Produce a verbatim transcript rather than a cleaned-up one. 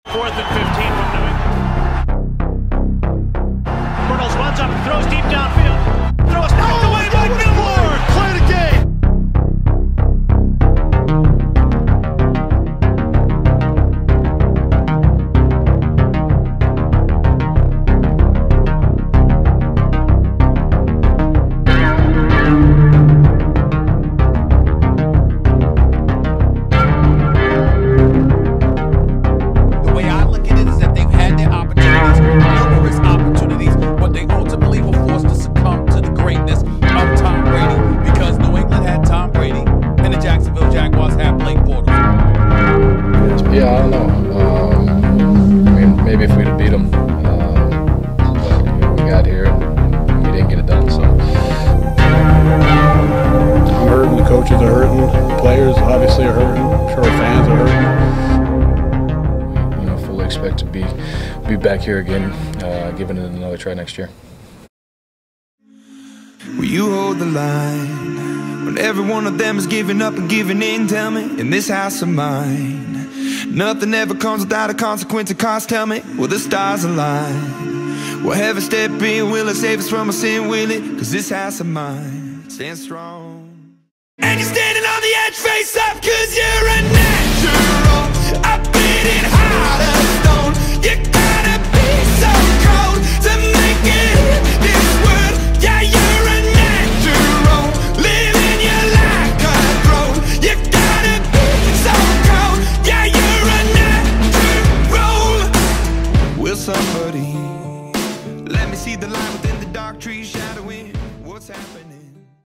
Fourth and fifteen from New England. Bortles runs up and throws deep downfield. Throws knocked away by Gilmore. Clear the game. Yeah, I don't know. Um, I mean, maybe if we'd have beat them, um, but you know, we got here and we didn't get it done. So I'm hurting. The coaches are hurting. The players obviously are hurting. I'm sure our fans are hurting. We, you know, fully expect to be be back here again, uh, giving it another try next year. Will you hold the line when every one of them is giving up and giving in? Tell me, in this house of mine, nothing ever comes without a consequence of cost. Tell me, will the stars align? Will heaven step in? Will it save us from our sin? Will it? Cause this house of mine stands strong. And you're standing on the edge, face up.